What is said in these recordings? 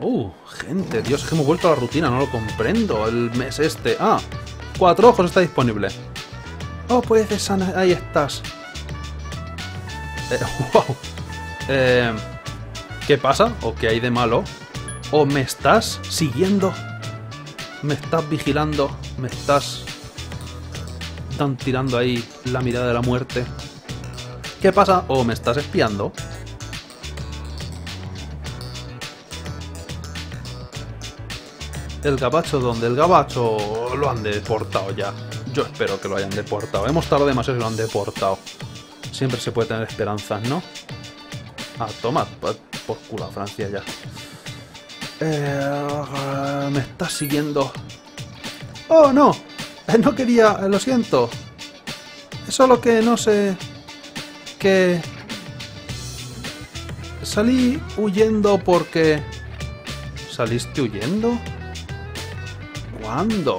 Gente, Dios, es que hemos vuelto a la rutina, no lo comprendo. El mes este. Ah, 4 ojos está disponible. Oh, pues San, ahí estás. Wow. ¿Qué pasa? ¿O qué hay de malo? ¿O me estás siguiendo? ¿Me estás vigilando? ¿Me estás tirando ahí la mirada de la muerte? ¿Qué pasa? ¿O me estás espiando? ¿El gabacho dónde? El gabacho lo han deportado ya. Yo espero que lo hayan deportado. Hemos tardado demasiado y lo han deportado. Siempre se puede tener esperanzas, ¿no? Ah, toma, por culo a Francia ya. Me estás siguiendo. ¡Oh, no! No quería... lo siento. Es solo que no sé... que... salí huyendo porque... ¿Saliste huyendo? ¿Cuándo?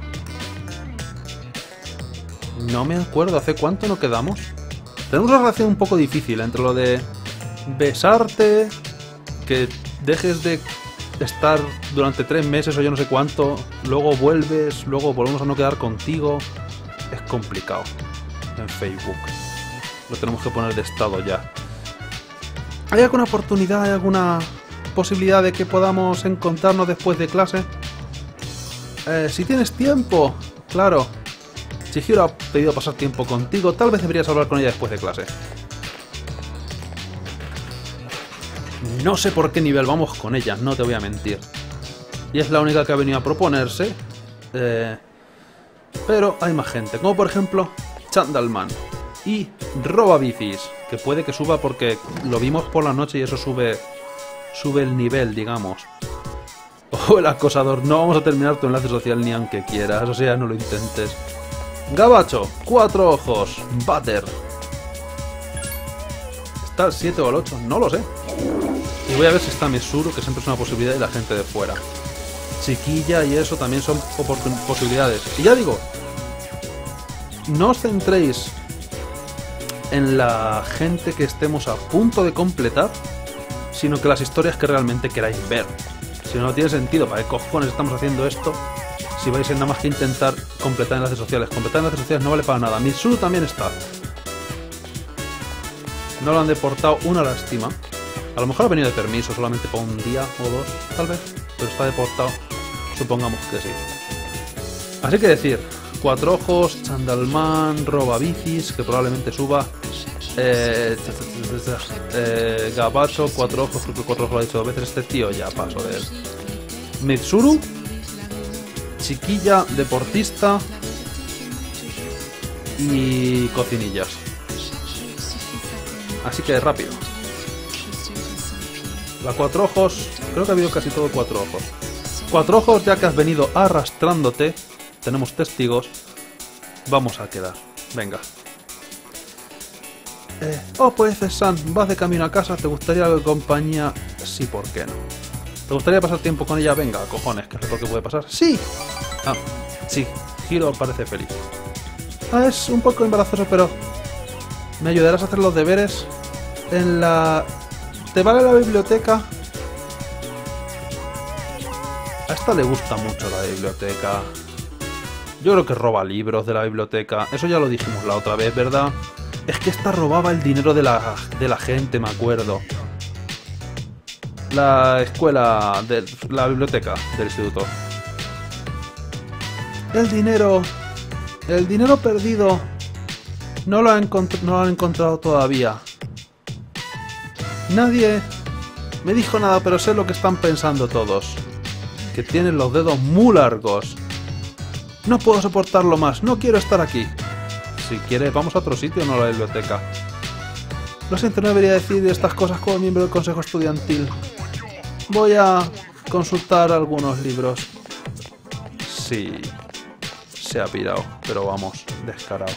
No me acuerdo. ¿Hace cuánto no quedamos? Tenemos una relación un poco difícil entre lo de... besarte... que dejes de... estar durante 3 meses o yo no sé cuánto, luego vuelves, luego volvemos a no quedar contigo. Es complicado en Facebook. Lo tenemos que poner de estado ya. ¿Hay alguna oportunidad, hay alguna posibilidad de que podamos encontrarnos después de clase? Si tienes tiempo, claro. Chihiro ha pedido pasar tiempo contigo, tal vez deberías hablar con ella después de clase. No sé por qué nivel vamos con ella, no te voy a mentir. Y es la única que ha venido a proponerse. Pero hay más gente, como por ejemplo Chandalman y Robabicis, que puede que suba porque lo vimos por la noche y eso sube el nivel, digamos. Oh, el acosador, no vamos a terminar tu enlace social ni aunque quieras, o sea, no lo intentes. Gabacho, 4 ojos, Butter. ¿Está al 7 o al 8? No lo sé. Y voy a ver si está Mesuru, que siempre es una posibilidad, y la gente de fuera. Chiquilla y eso también son posibilidades. Y ya digo, no os centréis en la gente que estemos a punto de completar, sino que las historias que realmente queráis ver. Si no tiene sentido, ¿para qué cojones estamos haciendo esto? Si vais a nada más que intentar completar enlaces sociales. Completar enlaces sociales no vale para nada. Mitsuru también está. No lo han deportado, una lástima. A lo mejor ha venido de permiso, solamente por un día o 2, tal vez. Pero está deportado, supongamos que sí. Así que decir, 4 ojos, Chandalman, Robabicis, que probablemente suba. Gabacho, 4 ojos, creo que 4 ojos lo ha dicho 2 veces. Este tío ya paso de él. Mitsuru, chiquilla, deportista y cocinillas. Así que rápido. La 4 ojos, creo que ha habido casi todo 4 ojos. 4 ojos, ya que has venido arrastrándote, tenemos testigos, vamos a quedar. Venga. Oh, pues San, vas de camino a casa, ¿te gustaría algo de compañía? Sí, ¿por qué no? ¿Te gustaría pasar tiempo con ella? Venga, cojones, ¿qué es lo que puede pasar? ¡Sí! Ah, sí, Hiro parece feliz. Ah, es un poco embarazoso, pero... ¿me ayudarás a hacer los deberes? En la... ¿te vale la biblioteca? A esta le gusta mucho la biblioteca. Yo creo que roba libros de la biblioteca. Eso ya lo dijimos la otra vez, ¿verdad? Es que esta robaba el dinero de la gente, me acuerdo. La escuela... la biblioteca del instituto. El dinero perdido. No lo han encontrado todavía. Nadie me dijo nada, pero sé lo que están pensando todos. Que tienen los dedos muy largos. No puedo soportarlo más, no quiero estar aquí. Si quiere, vamos a otro sitio, no a la biblioteca. Lo siento, no debería decir estas cosas como miembro del consejo estudiantil. Voy a consultar algunos libros. Sí, se ha pirado, pero vamos, descarado.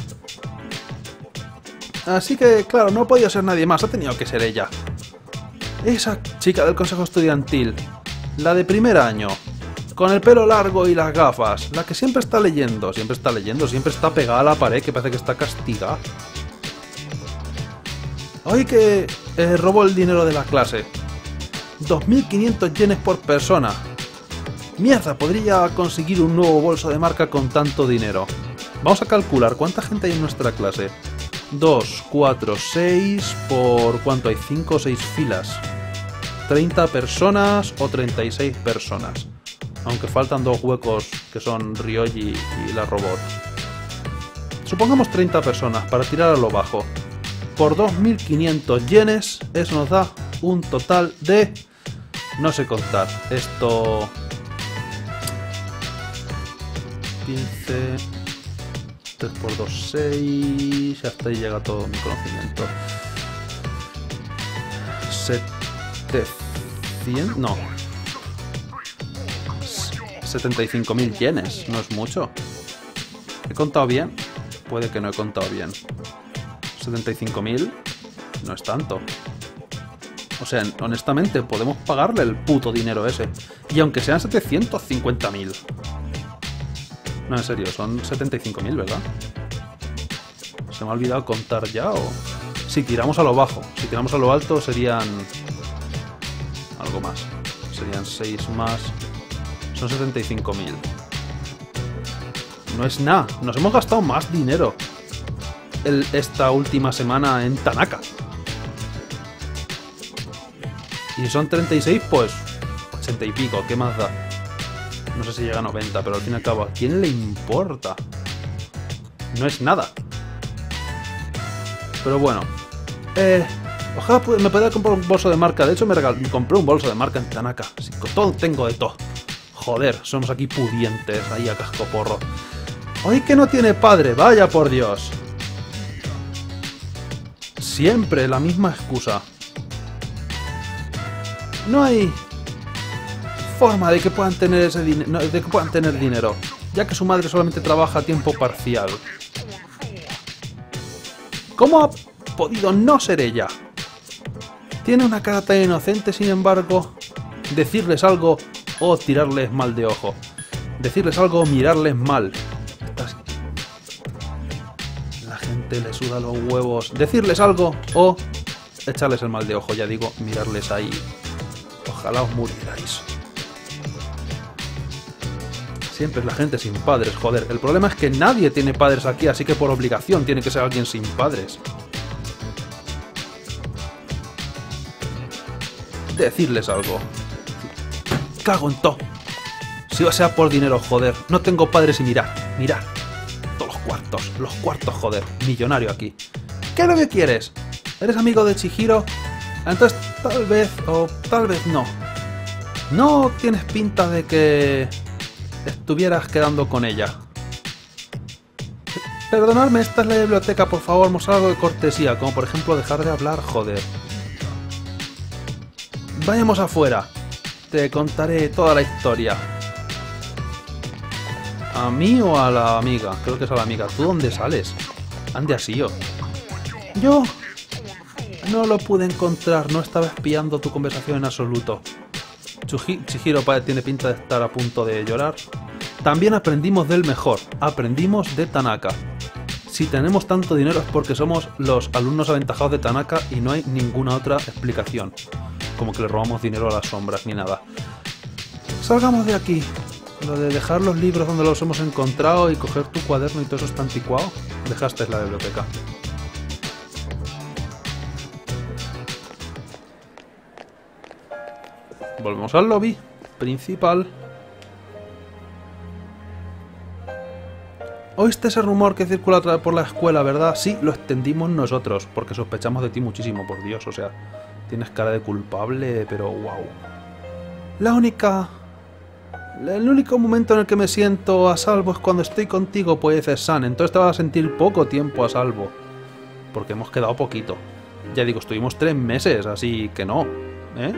Así que, claro, no podía ser nadie más, ha tenido que ser ella. Esa chica del consejo estudiantil, la de primer año, con el pelo largo y las gafas, la que siempre está leyendo, siempre está pegada a la pared, que parece que está castigada. Hoy que robó el dinero de la clase. 2.500 yenes por persona. Mierda, podría conseguir un nuevo bolso de marca con tanto dinero. Vamos a calcular cuánta gente hay en nuestra clase. 2, 4, 6 por... ¿cuánto hay? 5 o 6 filas. 30 personas o 36 personas. Aunque faltan 2 huecos que son Ryoji y la robot. Supongamos 30 personas para tirar a lo bajo. Por 2.500 yenes, eso nos da un total de... no sé contar. Esto... 15... 3 por 2, 6... hasta ahí llega todo mi conocimiento. 700... no. 75.000 yenes, no es mucho. ¿He contado bien? Puede que no he contado bien. 75.000 no es tanto. O sea, honestamente, podemos pagarle el puto dinero ese. Y aunque sean 750.000. No, en serio, son 75.000, ¿verdad? ¿Se me ha olvidado contar ya o...? Si tiramos a lo bajo. Si tiramos a lo alto serían... algo más. Serían 6 más... son 75.000. No es nada. Nos hemos gastado más dinero esta última semana en Tanaka. Y son 36, pues 80 y pico. ¿Qué más da? No sé si llega a 90, pero al fin y al cabo, ¿a quién le importa? No es nada. Pero bueno. Ojalá me pudiera comprar un bolso de marca. De hecho, me compré un bolso de marca en Tanaka. Así que todo tengo de todo. Joder, somos aquí pudientes, ahí a cascoporro. ¡Ay, que no tiene padre! ¡Vaya por Dios! Siempre la misma excusa. No hay forma de que puedan tener ese dinero, de que puedan tener dinero, ya que su madre solamente trabaja a tiempo parcial. ¿Cómo ha podido no ser ella? Tiene una cara tan inocente, sin embargo. Decirles algo o tirarles mal de ojo. Decirles algo o mirarles mal. La gente le suda los huevos. Decirles algo o echarles el mal de ojo. Ya digo, mirarles ahí. Ojalá os murierais. Siempre es la gente sin padres, joder. El problema es que nadie tiene padres aquí, así que por obligación tiene que ser alguien sin padres. Decirles algo. Cago en todo. Si va a ser por dinero, joder. No tengo padres y mirad. Mirad. Todos los cuartos, joder. Millonario aquí. ¿Qué es lo que quieres? ¿Eres amigo de Chihiro? Entonces tal vez o tal vez no. No tienes pinta de que estuvieras quedando con ella. Perdonadme, esta es la biblioteca, por favor, mostrar algo de cortesía, como por ejemplo dejar de hablar, joder. Vayamos afuera. Te contaré toda la historia. ¿A mí o a la amiga? Creo que es a la amiga. ¿Tú dónde sales? Ande así yo. Yo no lo pude encontrar, no estaba espiando tu conversación en absoluto. Chihiro tiene pinta de estar a punto de llorar. También aprendimos del mejor, aprendimos de Tanaka. Si tenemos tanto dinero es porque somos los alumnos aventajados de Tanaka y no hay ninguna otra explicación. Como que le robamos dinero a las sombras ni nada. Salgamos de aquí. Lo de dejar los libros donde los hemos encontrado y coger tu cuaderno y todo eso está anticuado. Dejaste la biblioteca. Volvemos al lobby principal. ¿Oíste ese rumor que circula por la escuela, verdad? Sí, lo extendimos nosotros, porque sospechamos de ti muchísimo, por Dios, o sea, tienes cara de culpable, pero wow. El único momento en el que me siento a salvo es cuando estoy contigo, pues es San, entonces te vas a sentir poco tiempo a salvo, porque hemos quedado poquito. Ya digo, estuvimos 3 meses, así que no, ¿eh?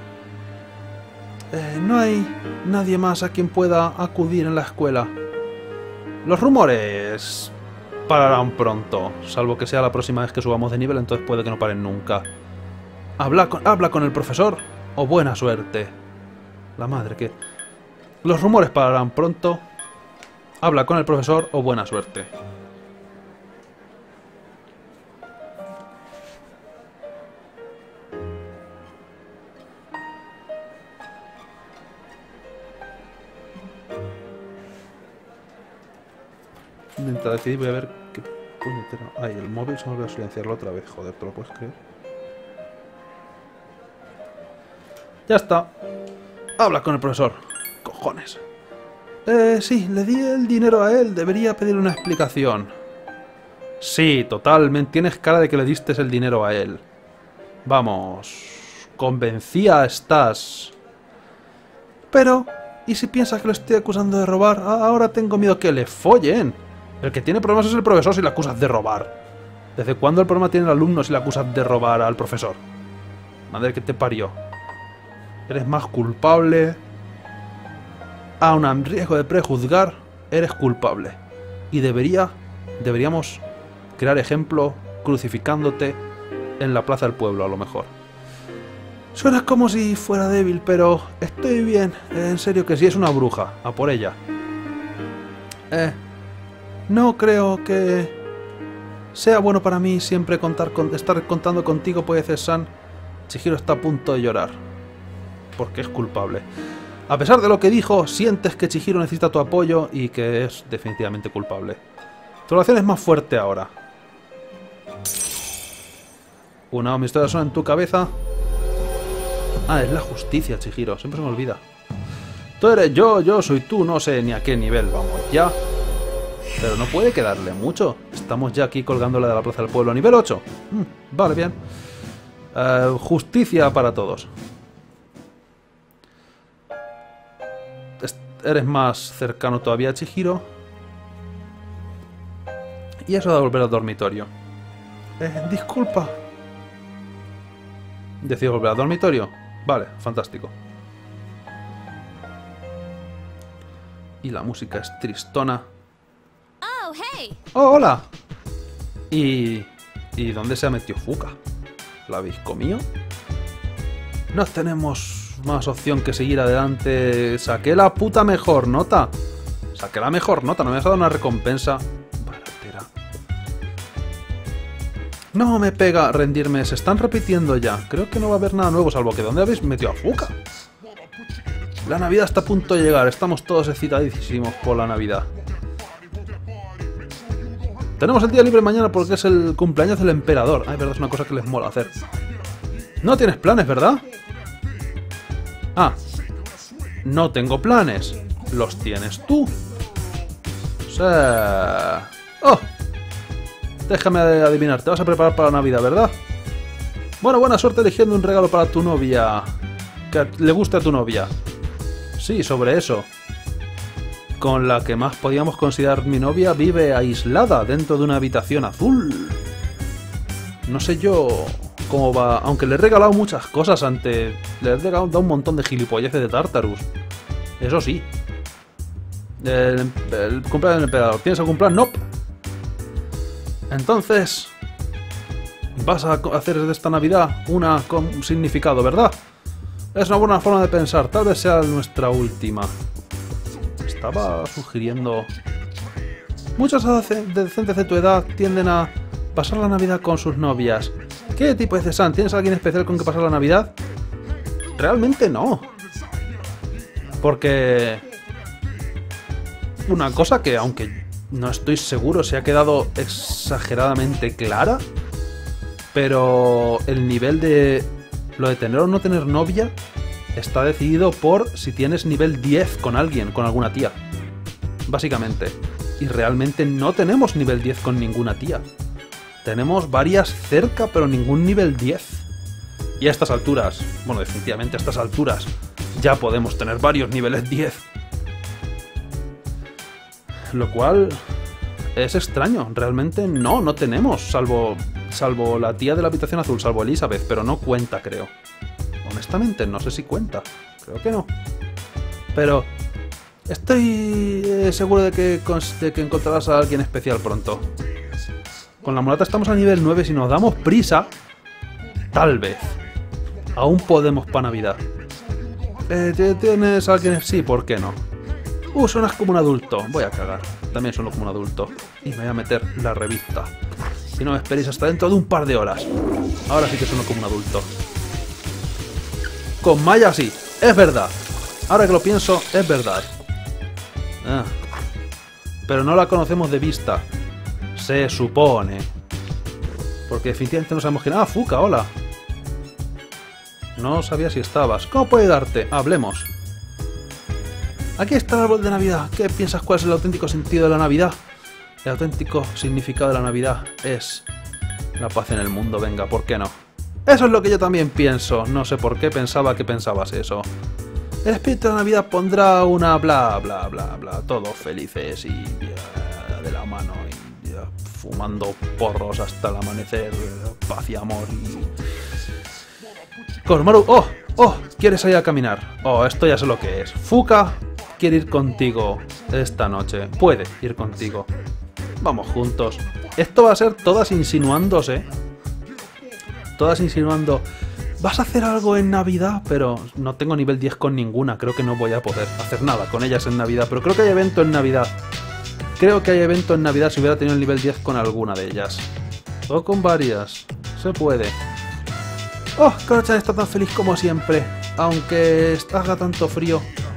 No hay nadie más a quien pueda acudir en la escuela. Los rumores pararán pronto, salvo que sea la próxima vez que subamos de nivel, entonces puede que no paren nunca. Habla con el profesor o buena suerte. La madre que... Los rumores pararán pronto. Habla con el profesor o buena suerte. mientras decidí voy a ver qué puñetero... Ay, el móvil se me olvidó silenciarlo otra vez. Joder, ¿te lo puedes creer? Ya está. Habla con el profesor. Cojones. Sí, le di el dinero a él. Debería pedir una explicación. Sí, totalmente. Tienes cara de que le diste el dinero a él. Vamos. Convencida estás. Pero, ¿y si piensas que lo estoy acusando de robar? Ahora tengo miedo que le follen. El que tiene problemas es el profesor si le acusas de robar. ¿Desde cuándo el problema tiene el alumno si le acusas de robar al profesor? Madre que te parió. Eres más culpable. Aun a riesgo de prejuzgar, eres culpable. Y deberíamos crear ejemplo crucificándote en la plaza del pueblo, a lo mejor. Suenas como si fuera débil, pero estoy bien. En serio que sí, es una bruja. A por ella. No creo que sea bueno para mí siempre estar contando contigo, puede ser San. Chihiro está a punto de llorar. Porque es culpable. A pesar de lo que dijo, sientes que Chihiro necesita tu apoyo y que es definitivamente culpable. Tu relación es más fuerte ahora. Una mi historia suena en tu cabeza. Ah, es la justicia, Chihiro. Siempre se me olvida. Tú eres yo soy tú. No sé ni a qué nivel vamos ya. Pero no puede quedarle mucho. Estamos ya aquí colgándola de la plaza del pueblo. Nivel 8. Vale, bien. Justicia para todos. Eres más cercano todavía a Chihiro. Y eso de volver al dormitorio. Disculpa. ¿Decides volver al dormitorio? Vale, fantástico. Y la música es tristona. Oh, hey. ¡Oh, hola! ¿Y dónde se ha metido Fuka? ¿La habéis comido? No tenemos más opción que seguir adelante. Saqué la puta mejor nota. Saqué la mejor nota, no me has dado una recompensa. Baratera. No me pega rendirme, se están repitiendo ya. Creo que no va a haber nada nuevo, salvo que ¿dónde habéis metido a Fuka? La Navidad está a punto de llegar, estamos todos excitadísimos por la Navidad. Tenemos el día libre mañana porque es el cumpleaños del emperador. Ay, verdad, es una cosa que les mola hacer. No tienes planes, ¿verdad? Ah, no tengo planes. Los tienes tú. O sea... ¡Oh! Déjame adivinar, te vas a preparar para la Navidad, ¿verdad? Bueno, buena suerte eligiendo un regalo para tu novia. Que le guste a tu novia. Sí, sobre eso. Con la que más podíamos considerar mi novia vive aislada dentro de una habitación azul. No sé yo cómo va... Aunque le he regalado muchas cosas antes. Le he regalado un montón de gilipolleces de Tartarus. Eso sí. El cumpleaños del emperador. ¿Tienes algún plan? No. Entonces... vas a hacer de esta Navidad una con significado, ¿verdad? Es una buena forma de pensar. Tal vez sea nuestra última. Estaba sugiriendo... Muchos adolescentes de tu edad tienden a pasar la Navidad con sus novias. ¿Qué tipo de San? ¿Tienes a alguien especial con que pasar la Navidad? Realmente no. Porque... una cosa que, aunque no estoy seguro si ha quedado exageradamente clara, pero el nivel de... lo de tener o no tener novia está decidido por si tienes nivel 10 con alguien, con alguna tía. Básicamente. Y realmente no tenemos nivel 10 con ninguna tía. Tenemos varias cerca, pero ningún nivel 10. Y a estas alturas, bueno, definitivamente a estas alturas, ya podemos tener varios niveles 10. Lo cual es extraño. Realmente no tenemos, salvo la tía de la habitación azul, salvo Elizabeth, pero no cuenta, creo. Honestamente, no sé si cuenta. Creo que no. Pero estoy seguro de que encontrarás a alguien especial pronto. Con la mulata estamos a nivel 9. Si nos damos prisa, tal vez aún podemos para Navidad. ¿Tienes a alguien? Sí, ¿por qué no? Suenas como un adulto. Voy a cagar. También sueno como un adulto. Y me voy a meter la revista. Si no me esperéis hasta dentro de un par de horas. Ahora sí que sueno como un adulto. Con Maya sí, es verdad. Ahora que lo pienso, es verdad. pero no la conocemos de vista. Se supone. Porque definitivamente no sabemos quién... ¡Ah, Fuka, hola! No sabía si estabas. ¿Cómo puedo ayudarte? Hablemos. Aquí está el árbol de Navidad. ¿Qué piensas cuál es el auténtico sentido de la Navidad? El auténtico significado de la Navidad es la paz en el mundo. Venga, ¿por qué no? Eso es lo que yo también pienso. No sé por qué pensaba que pensabas eso. El espíritu de la Navidad pondrá una bla bla bla bla. Todos felices y de la mano y fumando porros hasta el amanecer. Paz y amor y... Koromaru, ¡oh! ¡Oh! ¿Quieres salir a caminar? Oh, esto ya sé lo que es. Fuka quiere ir contigo esta noche. Puede ir contigo. Vamos juntos. Esto va a ser todas insinuándose. Todas insinuando... ¿Vas a hacer algo en Navidad? Pero no tengo nivel 10 con ninguna. Creo que no voy a poder hacer nada con ellas en Navidad. Pero creo que hay evento en Navidad. Creo que hay evento en Navidad si hubiera tenido el nivel 10 con alguna de ellas. O con varias. Se puede. ¡Oh! Koro-chan está tan feliz como siempre. Aunque haga tanto frío.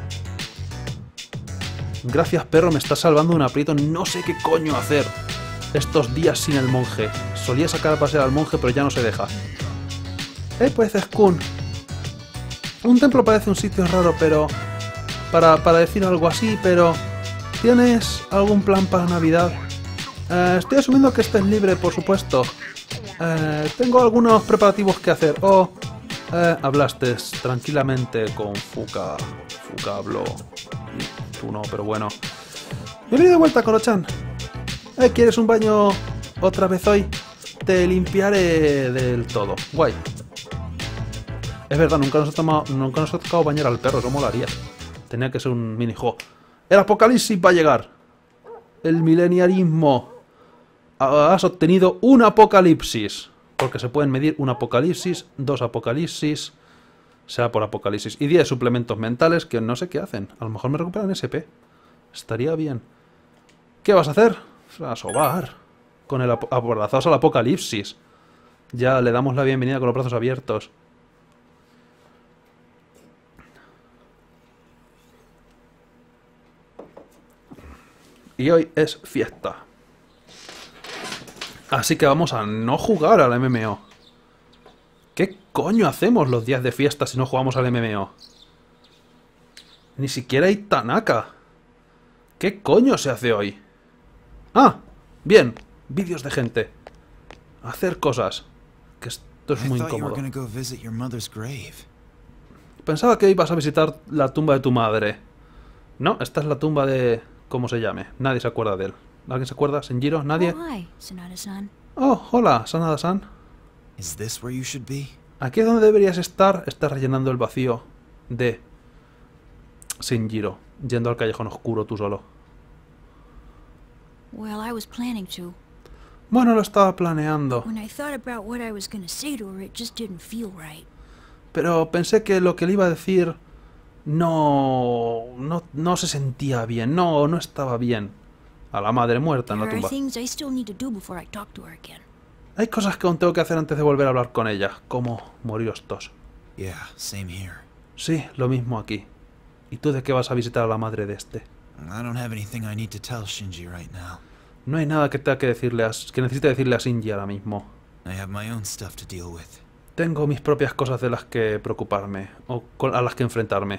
Gracias, perro, me estás salvando de un aprieto. No sé qué coño hacer estos días sin el monje. Solía sacar a pasear al monje, pero ya no se deja. Pues Kun. Un templo parece un sitio raro, pero... Para decir algo así, pero... ¿Tienes algún plan para Navidad? Estoy asumiendo que estés libre, por supuesto. Tengo algunos preparativos que hacer. Hablaste tranquilamente con Fuka. Fuka habló. Y tú no, pero bueno. Bienvenido de vuelta, Koro-chan. ¿Quieres un baño otra vez hoy? Te limpiaré del todo. Guay. Es verdad, nunca nos ha tocado bañar al perro, eso molaría. Tenía que ser un minijuego. El apocalipsis va a llegar. El mileniarismo. Has obtenido un apocalipsis. Porque se pueden medir un apocalipsis, 2 apocalipsis, sea por apocalipsis. Y 10 suplementos mentales que no sé qué hacen. A lo mejor me recuperan SP. Estaría bien. ¿Qué vas a hacer? A sobar. Con el abrazados al apocalipsis. Ya le damos la bienvenida con los brazos abiertos. Y hoy es fiesta. Así que vamos a no jugar al MMO. ¿Qué coño hacemos los días de fiesta si no jugamos al MMO? Ni siquiera hay Tanaka. ¿Qué coño se hace hoy? Ah, bien. Vídeos de gente. Hacer cosas. Que esto es muy incómodo. Pensaba que ibas a visitar la tumba de tu madre. No, esta es la tumba de... ¿Cómo se llame? Nadie se acuerda de él. ¿Alguien se acuerda? ¿Senjiro? ¿Nadie? Oh, hola, Sanada-san. Aquí es donde deberías estar. Estás rellenando el vacío de Senjiro. Yendo al callejón oscuro tú solo. Bueno, lo estaba planeando. Pero pensé que lo que le iba a decir no se sentía bien. No estaba bien. A la madre muerta en la tumba. Hay cosas que aún tengo que hacer antes de volver a hablar con ella. Como morir hostos. Sí, lo mismo aquí. ¿Y tú de qué vas a visitar a la madre de este? No hay nada que tenga que decirle que necesite decirle a Shinji ahora mismo. Tengo mis propias cosas de las que preocuparme. O a las que enfrentarme.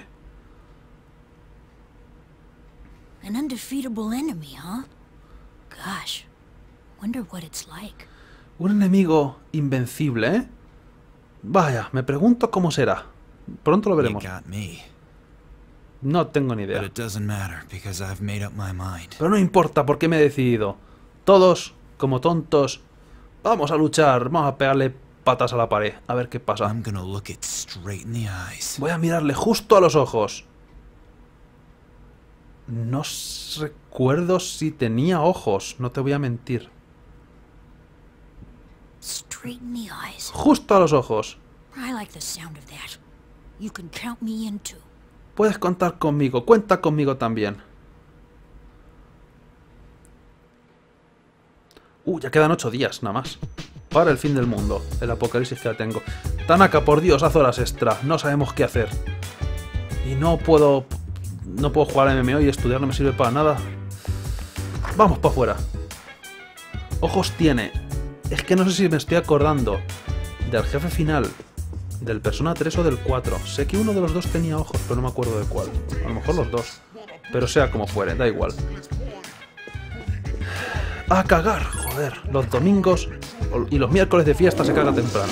An undefeatable enemy, huh? Gosh, wonder what it's like. Un enemigo invencible, ¿eh? Vaya, me pregunto cómo será. Pronto lo veremos. No tengo ni idea. Pero no importa porque me he decidido. Todos, como tontos, vamos a luchar. Vamos a pegarle patas a la pared. A ver qué pasa. Voy a mirarle justo a los ojos. No recuerdo si tenía ojos. No te voy a mentir. Justo a los ojos. Puedes contar conmigo. Cuenta conmigo también. Ya quedan 8 días, nada más. Para el fin del mundo. El apocalipsis que ya tengo. Tanaka, por Dios, haz horas extra. No sabemos qué hacer. Y no puedo jugar a MMO y estudiar no me sirve para nada. Vamos para afuera. Ojos tiene. Es que no sé si me estoy acordando del jefe final del Persona 3 o del 4. Sé que uno de los dos tenía ojos, pero no me acuerdo de cuál. A lo mejor los dos. Pero sea como fuere, da igual. A cagar, joder. Los domingos y los miércoles de fiesta se caga temprano.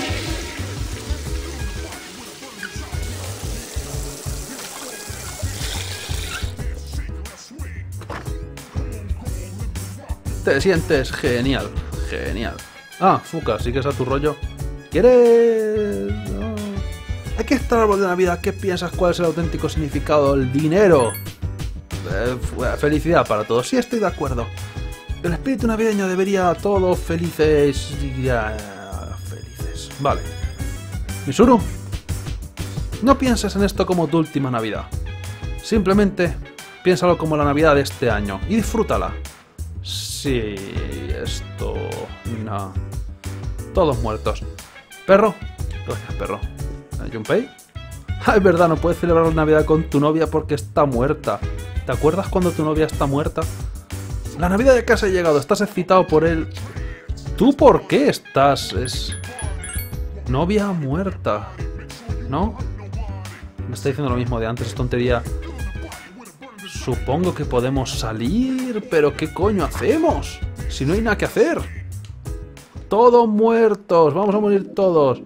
Te sientes genial, genial. Ah, Fuka, ¿sigues a tu rollo? ¿Quieres...? No. Aquí está el árbol de Navidad. ¿Qué piensas? ¿Cuál es el auténtico significado del dinero? Felicidad para todos. Sí, estoy de acuerdo. El espíritu navideño debería a todos felices... felices. Vale. Misuru, no pienses en esto como tu última Navidad. Simplemente piénsalo como la Navidad de este año y disfrútala. Sí, esto... no. Todos muertos. Perro. Gracias, perro. ¿Junpei? Ah, es verdad, no puedes celebrar la Navidad con tu novia porque está muerta. ¿Te acuerdas cuando tu novia está muerta? La Navidad de casa ha llegado, estás excitado por él. ¿Tú por qué estás? Es... novia muerta. ¿No? Me está diciendo lo mismo de antes, es tontería. Supongo que podemos salir, pero ¿qué coño hacemos? Si no hay nada que hacer. Todos muertos, vamos a morir todos.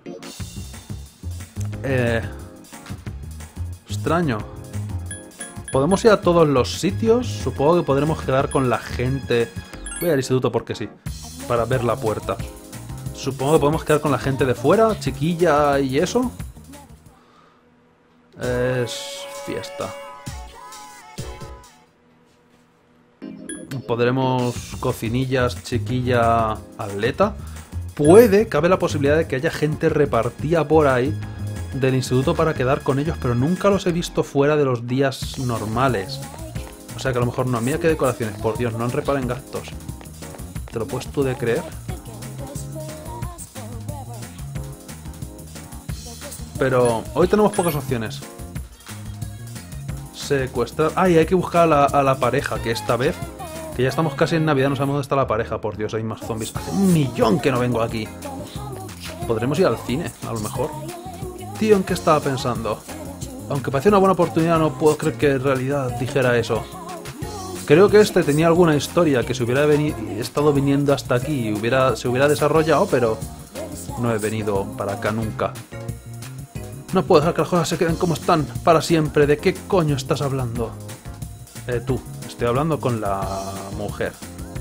Extraño. Podemos ir a todos los sitios. Supongo que podremos quedar con la gente. Voy al instituto porque sí, para ver la puerta. Supongo que podemos quedar con la gente de fuera, chiquilla y eso. Es fiesta. Podremos cocinillas, chiquilla, atleta. Cabe la posibilidad de que haya gente repartida por ahí del instituto para quedar con ellos, pero nunca los he visto fuera de los días normales. O sea que a lo mejor no. Mira qué decoraciones, por Dios, no han reparado en gastos. ¿Te lo puedes tú de creer? Pero hoy tenemos pocas opciones. Secuestrar... Ah, y hay que buscar a la pareja, que esta vez... que ya estamos casi en Navidad, no sabemos dónde está la pareja. Por Dios, hay más zombies. Hace 1.000.000 que no vengo aquí. Podremos ir al cine, a lo mejor. Tío, ¿en qué estaba pensando? Aunque parecía una buena oportunidad, no puedo creer que en realidad dijera eso. Creo que este tenía alguna historia que se hubiera estado viniendo hasta aquí y se hubiera desarrollado, pero no he venido para acá nunca. No puedo dejar que las cosas se queden como están para siempre. ¿De qué coño estás hablando? Tú. Estoy hablando con la mujer.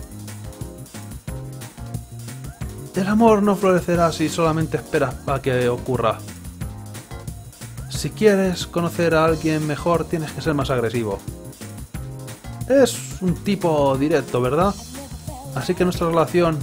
El amor no florecerá si solamente esperas a que ocurra. Si quieres conocer a alguien mejor, tienes que ser más agresivo. Es un tipo directo, ¿verdad? Así que nuestra relación...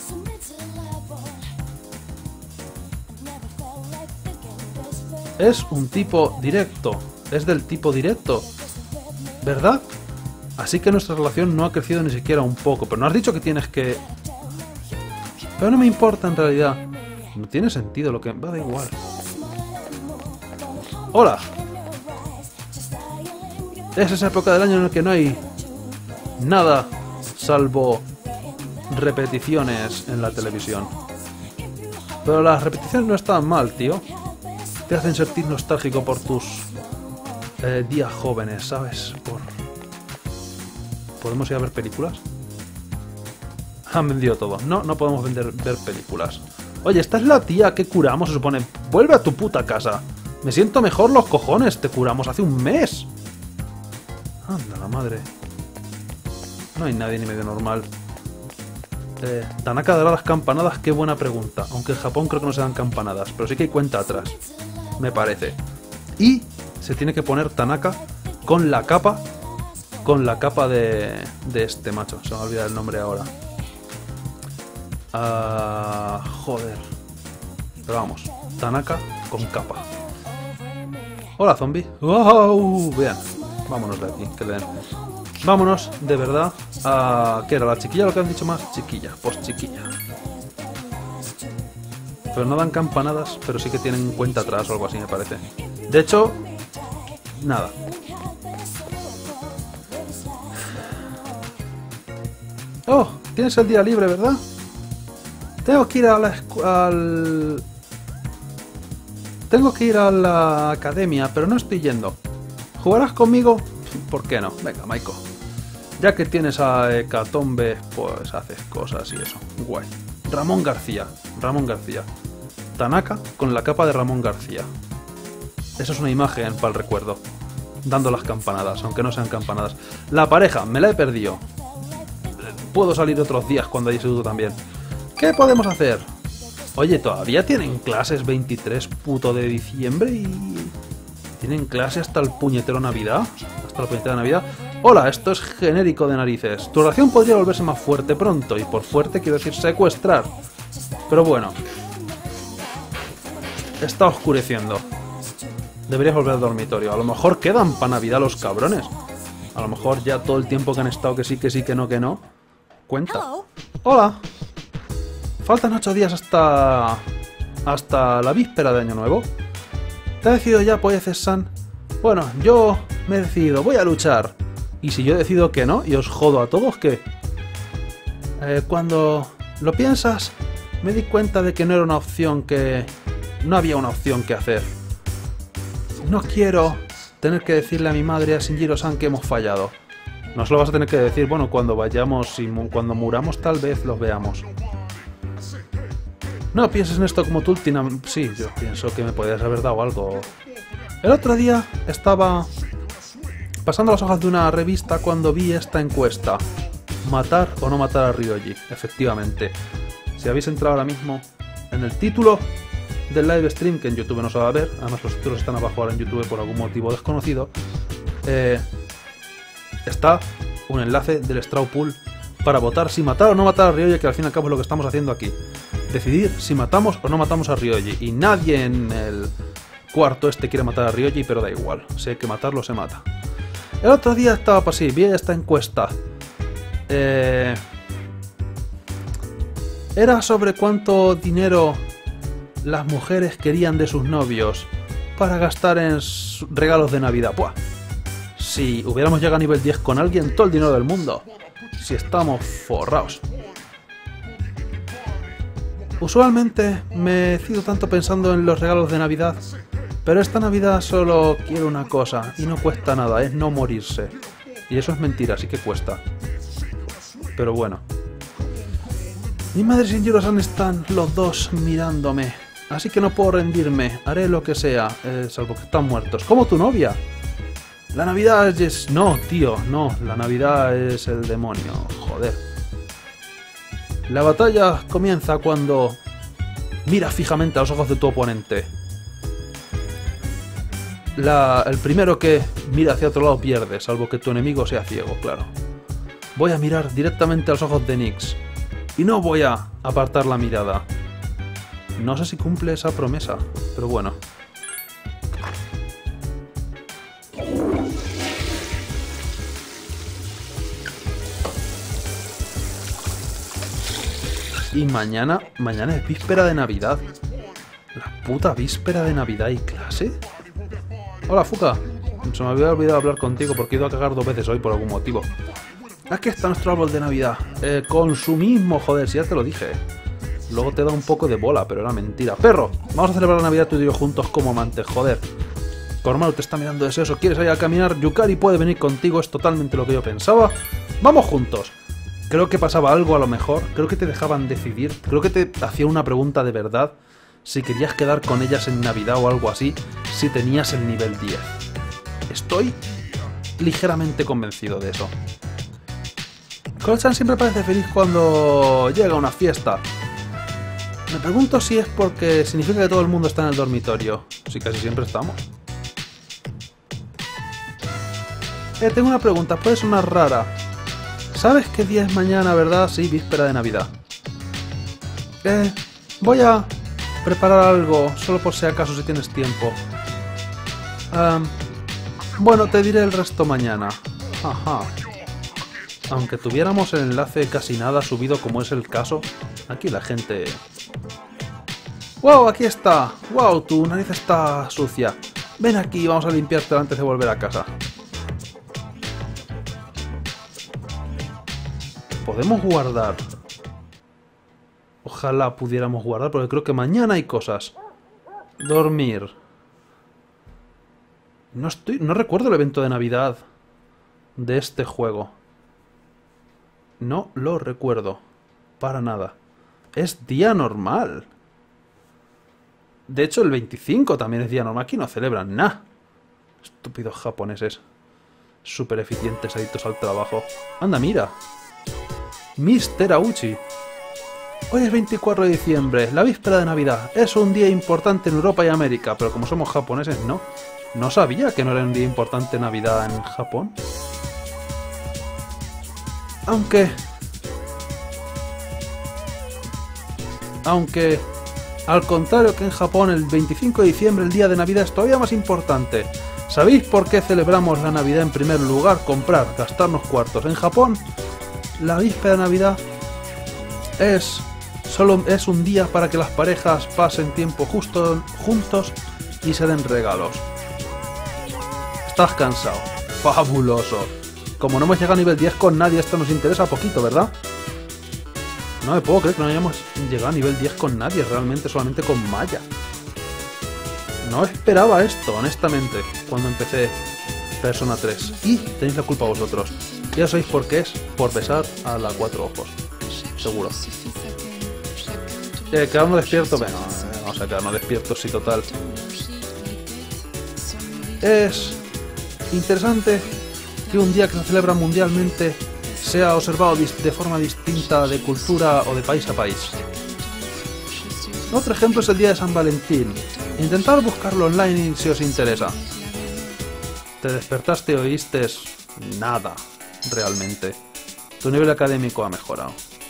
es un tipo directo. Es del tipo directo, ¿verdad? Así que nuestra relación no ha crecido ni siquiera un poco. Pero no has dicho que tienes que... Pero no me importa en realidad. No tiene sentido lo que... va, da igual. ¡Hola! Es esa época del año en la que no hay... nada salvo repeticiones en la televisión. Pero las repeticiones no están mal, tío. Te hacen sentir nostálgico por tus días jóvenes, ¿sabes? ¿Podemos ir a ver películas? Han vendido todo. No, no podemos ver películas. Oye, esta es la tía que curamos, se supone. Vuelve a tu puta casa. Me siento mejor los cojones. Te curamos hace un mes. Anda la madre. No hay nadie ni medio normal. Tanaka dará las campanadas. Qué buena pregunta. Aunque en Japón creo que no se dan campanadas. Pero sí que hay cuenta atrás. Me parece. Y se tiene que poner Tanaka con la capa. Con la capa de este macho. Se me ha olvidado el nombre ahora. Joder. Pero vamos. Tanaka con capa. Hola, zombie. ¡Wow! Vean. Vámonos de aquí. Que le den. Vámonos, de verdad. ¿Qué era? ¿La chiquilla lo que han dicho más? Chiquilla. Pues chiquilla. Pero no dan campanadas, pero sí que tienen cuenta atrás o algo así, me parece. De hecho, nada. Oh, tienes el día libre, ¿verdad? Tengo que ir a Tengo que ir a la academia, pero no estoy yendo. ¿Jugarás conmigo? ¿Por qué no? Venga, Maiko. Ya que tienes a Hecatombe, pues haces cosas y eso. Guay. Ramón García. Ramón García. Tanaka con la capa de Ramón García. Eso es una imagen para el recuerdo. Dando las campanadas, aunque no sean campanadas. La pareja, me la he perdido. Puedo salir otros días cuando hay instituto también. ¿Qué podemos hacer? Oye, ¿todavía tienen clases 23 puto de diciembre y... ¿Tienen clase hasta el puñetero Navidad? Hasta la puñetera Navidad. Hola, esto es genérico de narices. Tu oración podría volverse más fuerte pronto, y por fuerte quiero decir secuestrar. Pero bueno. Está oscureciendo. Deberías volver al dormitorio. A lo mejor quedan para Navidad los cabrones. A lo mejor ya todo el tiempo que han estado que sí, que no. Cuenta. Hola. Faltan 8 días hasta la víspera de Año Nuevo. ¿Te has decidido ya, Poieces-san? Bueno, yo me he decidido, voy a luchar. Y si yo decido que no, y os jodo a todos, ¿qué? Cuando lo piensas, me di cuenta de que no era una opción que... No había una opción que hacer. No quiero tener que decirle a mi madre y a Shinjiro-san que hemos fallado. No se lo vas a tener que decir, bueno, cuando vayamos y cuando muramos tal vez los veamos. No pienses en esto como tú, Tina. Sí, yo pienso que me podrías haber dado algo. El otro día estaba pasando las hojas de una revista cuando vi esta encuesta. ¿Matar o no matar a Ryoji? Efectivamente. Si habéis entrado ahora mismo en el título del live stream, que en YouTube no se va a ver, además los títulos están abajo ahora en YouTube por algún motivo desconocido, está un enlace del Straw Poll para votar si matar o no matar a Ryoji, que al fin y al cabo es lo que estamos haciendo aquí. Decidir si matamos o no matamos a Ryoji. Y nadie en el cuarto este quiere matar a Ryoji, pero da igual. Si hay que matarlo, se mata. El otro día estaba así, vi esta encuesta. Era sobre cuánto dinero las mujeres querían de sus novios para gastar en regalos de Navidad. ¡Buah! Si hubiéramos llegado a nivel 10 con alguien, todo el dinero del mundo. Si estamos forrados. Usualmente me decido tanto pensando en los regalos de Navidad, pero esta Navidad solo quiero una cosa, y no cuesta nada, es no morirse. Y eso es mentira, sí que cuesta. Pero bueno. Mi madre y Shinjiro-san están los dos mirándome, así que no puedo rendirme, haré lo que sea, salvo que están muertos. ¿Como tu novia? La Navidad es... No, tío, no, la Navidad es el demonio, joder. La batalla comienza cuando miras fijamente a los ojos de tu oponente. El primero que mira hacia otro lado pierde, salvo que tu enemigo sea ciego, claro. Voy a mirar directamente a los ojos de Nyx. Y no voy a apartar la mirada. No sé si cumple esa promesa, pero bueno. Y mañana es víspera de Navidad. La puta víspera de Navidad y clase. Hola, Fuka. Se me había olvidado hablar contigo porque he ido a cagar 2 veces hoy por algún motivo. Aquí está nuestro árbol de Navidad. Consumismo, joder, si ya te lo dije. Luego te da un poco de bola, pero era mentira. ¡Perro! Vamos a celebrar la Navidad tú y yo juntos como amantes, joder. Koromaru te está mirando deseoso. ¿Quieres ir a caminar? Yukari puede venir contigo, es totalmente lo que yo pensaba. ¡Vamos juntos! Creo que pasaba algo a lo mejor. Creo que te dejaban decidir. Creo que te hacían una pregunta de verdad. Si querías quedar con ellas en Navidad o algo así. Si tenías el nivel 10. Estoy ligeramente convencido de eso. Koro-chan siempre parece feliz cuando llega una fiesta. Me pregunto si es porque significa que todo el mundo está en el dormitorio. Sí, casi siempre estamos. Tengo una pregunta, puede sonar rara. ¿Sabes qué día es mañana, verdad? Sí, víspera de Navidad. Voy a preparar algo, solo por si acaso, si tienes tiempo. Bueno, te diré el resto mañana. Ajá. Aunque tuviéramos el enlace casi nada subido como es el caso, aquí la gente... ¡Wow! Aquí está. ¡Wow! Tu nariz está sucia. Ven aquí, vamos a limpiártela antes de volver a casa. Podemos guardar. Ojalá pudiéramos guardar, porque creo que mañana hay cosas. Dormir. No recuerdo el evento de Navidad de este juego. No lo recuerdo. Para nada. Es día normal. De hecho, el 25 también es día normal. Aquí no celebran nada. Estúpidos japoneses. Súper eficientes, adictos al trabajo. Anda, mira. Mr. Auchi. Hoy es 24 de diciembre, la víspera de Navidad. Es un día importante en Europa y América, pero como somos japoneses, no. No sabía que no era un día importante Navidad en Japón. Aunque, al contrario que en Japón, el 25 de diciembre, el día de Navidad, es todavía más importante. ¿Sabéis por qué celebramos la Navidad en primer lugar? Comprar, gastarnos cuartos. En Japón, la víspera de Navidad solo es un día para que las parejas pasen tiempo juntos y se den regalos. ¿Estás cansado? ¡Fabuloso! Como no hemos llegado a nivel 10 con nadie, esto nos interesa poquito, ¿verdad? No me puedo creer que no hayamos llegado a nivel 10 con nadie, realmente solamente con Maya. No esperaba esto, honestamente, cuando empecé Persona 3. Y tenéis la culpa vosotros. Ya sabéis por qué es, por besar a la Cuatro Ojos. Seguro. Quedarnos despiertos, bueno, vamos a quedarnos despiertos, sí, total. Es interesante que un día que se celebra mundialmente sea observado de forma distinta de cultura o de país a país. Otro ejemplo es el día de San Valentín. Intentad buscarlo online si os interesa. Te despertaste y oíste nada, realmente. Tu nivel académico ha mejorado.